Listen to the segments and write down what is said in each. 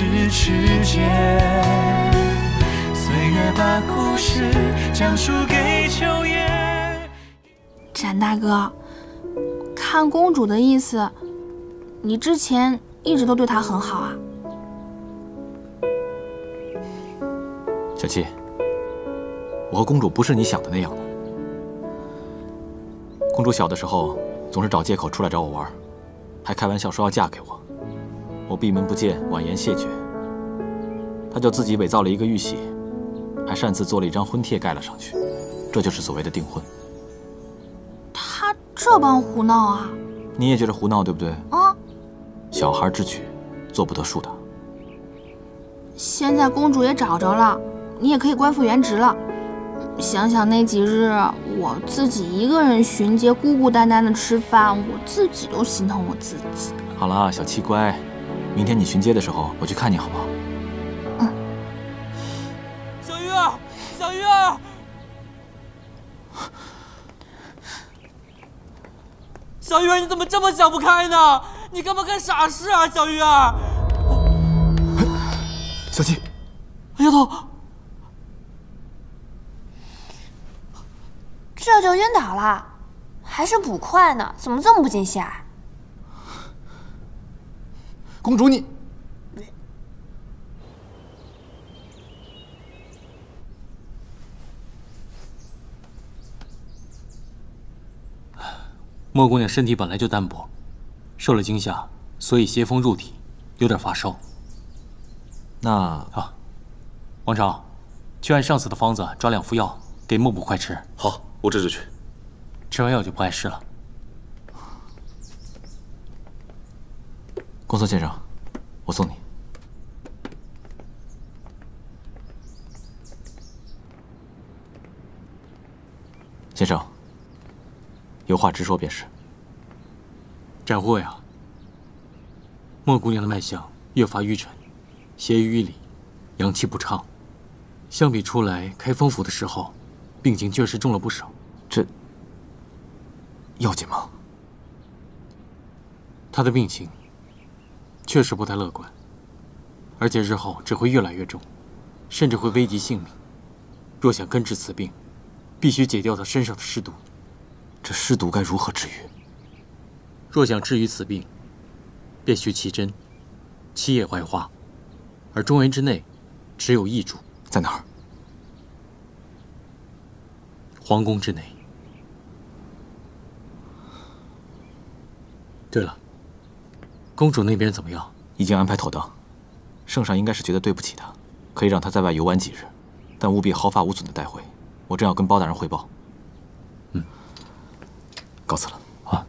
咫尺间。岁月把故事讲述给秋叶。 展大哥，看公主的意思，你之前一直都对她很好啊。 小七，我和公主不是你想的那样的。公主小的时候总是找借口出来找我玩，还开玩笑说要嫁给我。我闭门不见，婉言谢绝。她就自己伪造了一个玉玺，还擅自做了一张婚帖盖了上去，这就是所谓的订婚。 她这般胡闹啊！ 你也觉得胡闹对不对？ 啊！ 小孩之举，做不得数的。 现在公主也找着了，你也可以官复原职了。想想那几日我自己一个人巡街，孤孤单单的吃饭，我自己都心疼我自己。 好了，小七乖，明天你巡街的时候，我去看你好不好？ 嗯。 小鱼儿，小鱼儿，小鱼儿，你怎么这么想不开呢？你干嘛干傻事啊，小鱼儿？ 小七， 丫头。 这就晕倒了，还是捕快呢？怎么这么不尽兴啊？ 公主你…… 莫姑娘身体本来就单薄，受了惊吓，所以邪风入体，有点发烧。 那王朝，去按上次的方子抓2副药给莫捕快吃。 好。我这就去。 吃完药就不碍事了。 公孙先生，我送你。先生，有话直说便是。 斩获呀，莫姑娘的脉象越发淤沉，血瘀于里，阳气不畅。相比出来开封府的时候，病情确实重了不少。 这要紧吗？ 他的病情确实不太乐观，而且日后只会越来越重，甚至会危及性命。若想根治此病，必须解掉他身上的尸毒。 这尸毒该如何治愈？ 若想治愈此病，便需奇针，七叶槐花，而中原之内只有一株。 在哪儿？ 皇宫之内。对了，公主那边怎么样？ 已经安排妥当。圣上应该是觉得对不起她，可以让她在外游玩几日，但务必毫发无损的带回。我正要跟包大人汇报。告辞了。 啊。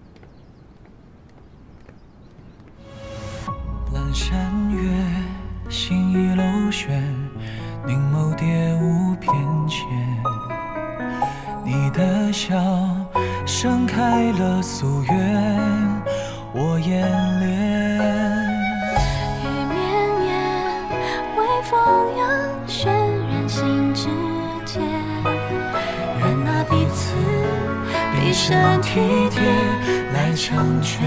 阑珊月，心已楼轩，凝眸蝶舞翩跹。你的笑盛开了夙愿，我眼帘。 雨绵绵，微风扬，渲染心之间。愿那彼此一生体贴来成全。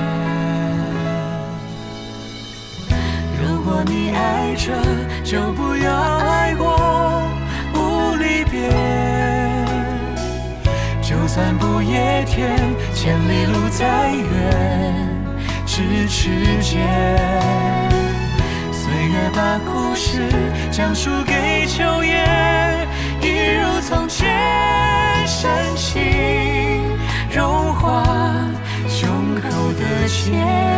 如果你爱着，就不要爱过无离别。就算不夜天，千里路再远，咫尺间。岁月把故事讲述给秋叶，一如从前深情融化胸口的结。